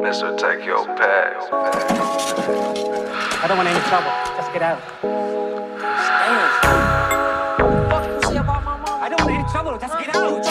Mister, take your pack. I don't want any trouble. Just get out. I don't want any trouble. Just get out.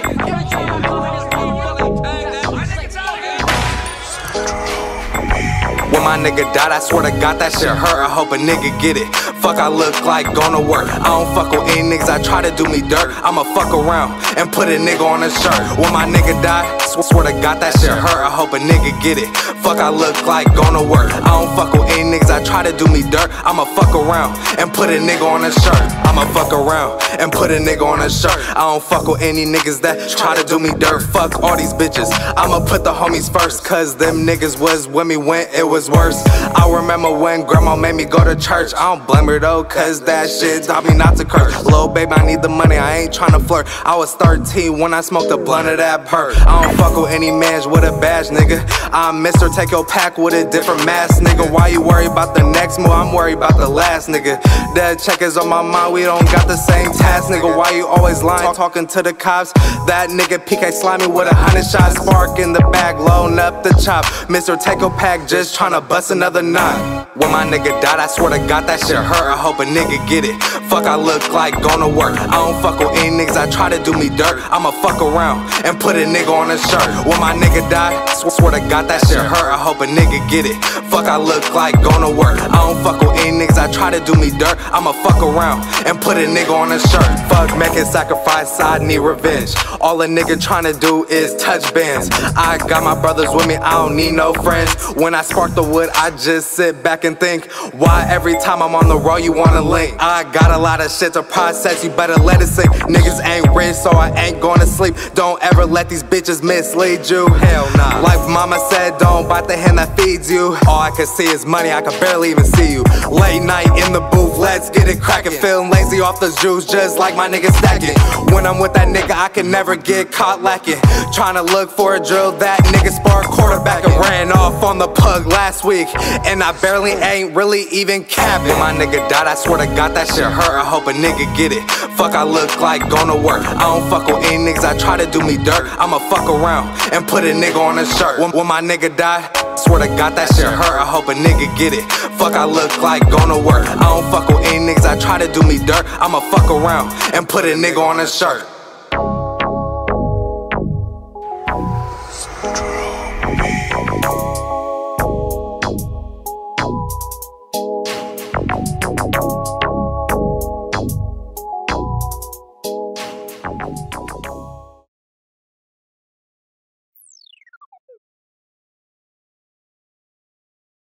When my nigga died, I swear to God that shit hurt. I hope a nigga get it. Fuck, I look like gonna work. I don't fuck with any niggas, I try to do me dirt. I'ma fuck around and put a nigga on a shirt. When my nigga died, swear to God that shit hurt. I hope a nigga get it. Fuck, I look like gonna work. I don't fuck with any niggas, I try to do me dirt. I'ma fuck around and put a nigga on a shirt. I'ma fuck around and put a nigga on a shirt. I don't fuck with any niggas that try to do me dirt. Fuck all these bitches, I'ma put the homies first. Cause them niggas was with me when it was worse. I remember when grandma made me go to church. I don't blame her though, cause that shit taught me not to curse. Little baby, I need the money, I ain't tryna flirt. I was 13 when I smoked a blunt of that perk. I don't fuck with any mans with a badge, nigga. I'm Mr. Take Your Pack with a different mask, nigga. Why you worry about the next move? I'm worried about the last, nigga. That check is on my mind, we don't got the same task, nigga. Why you always lying, talking to the cops? That nigga PK slimy with 100 shots. Spark in the bag, loading up the chop. Mr. Take Your Pack just tryna bust another knot. When my nigga died, I swear to God that shit hurt. I hope a nigga get it. Fuck, I look like gonna work. I don't fuck with any niggas, I try to do me dirt. I'ma fuck around and put a nigga on a shirt. When my nigga died, swear to God that shit hurt. I hope a nigga get it. Fuck, I look like gonna work. I don't fuck with any niggas, I try to do me dirt. I'ma fuck around and put a nigga on a shirt. Fuck making sacrifice, I need revenge. All a nigga tryna do is touch bands. I got my brothers with me, I don't need no friends. When I spark the wood, I just sit back and think, why every time I'm on the road you wanna link? I got a lot of shit to process, you better let it sink. Niggas ain't rich, so I ain't gonna sleep. Don't ever let these bitches mislead you. Hell nah. Like mama said, don't bite the hand that feeds you. All I can see is money, I can barely even see you. Late night in the booth, let's get it crackin'. Feeling lazy off the juice, just like my nigga stacking. When I'm with that nigga, I can never get caught lacking. Tryna look for a drill, that nigga spark quarterback and ran off on the pug last week. And I barely ain't really even capping. When my nigga died, I swear to God that shit hurt. I hope a nigga get it. Fuck, I look like gonna work. I don't fuck with any niggas, I try to do me dirt. I'ma fuck around and put a nigga on a shirt. When my nigga died, swear to God that shit hurt. I hope a nigga get it. Fuck, I look like gonna work. I don't fuck with any niggas, I try to do me dirt. I'ma fuck around and put a nigga on a shirt.